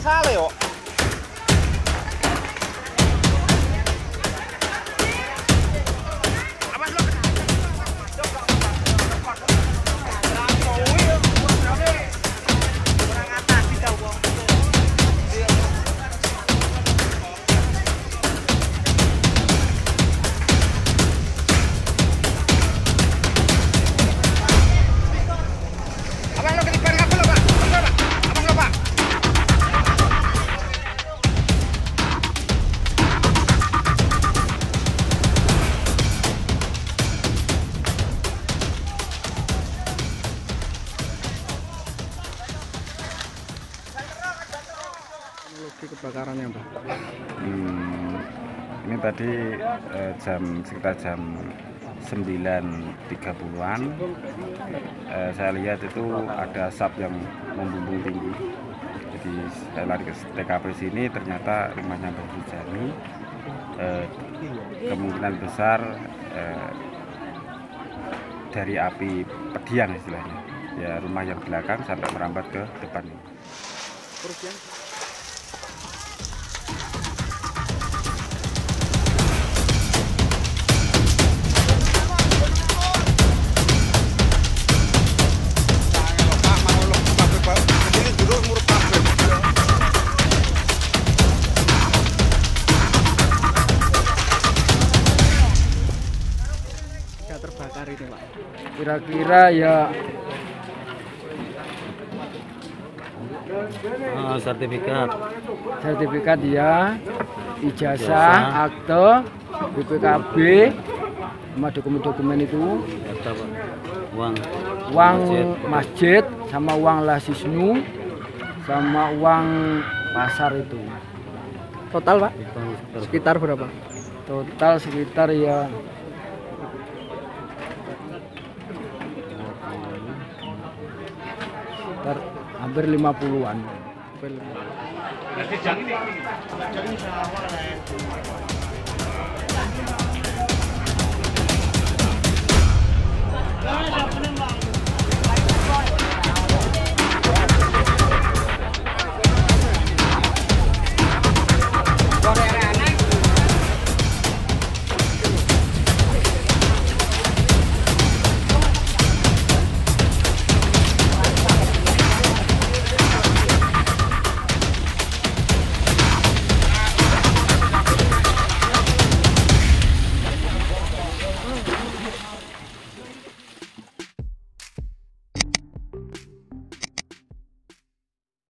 salah yo. Kebakarannya, Pak. Ini tadi sekitar jam 9.30-an saya lihat itu ada asap yang membumbung tinggi. Jadi saya lari ke TKP sini, ternyata rumahnya Mbak Sujani kemungkinan besar dari api pedian istilahnya. Ya, rumah yang belakang sampai merambat ke depan. Terbakar ini, Pak. Kira-kira ya sertifikat ya, ijazah, akte, BPKB, sama dokumen-dokumen itu, uang masjid, sama uang lasisnu, sama uang pasar itu. Total, Pak? Sekitar berapa? Total sekitar ya hampir 50-an.